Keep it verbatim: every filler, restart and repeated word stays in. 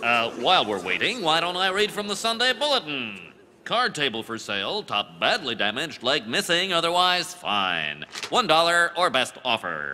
Uh, while we're waiting, why don't I read from the Sunday Bulletin? Card table for sale, top badly damaged, leg missing, otherwise fine. One dollar or best offer.